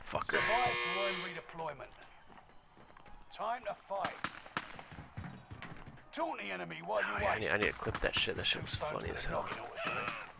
Fucker. Survive to earn redeployment. Time to fight. Taunt the enemy while you wait. I need to clip that shit. That shit was funny as hell. Knocking all the shit.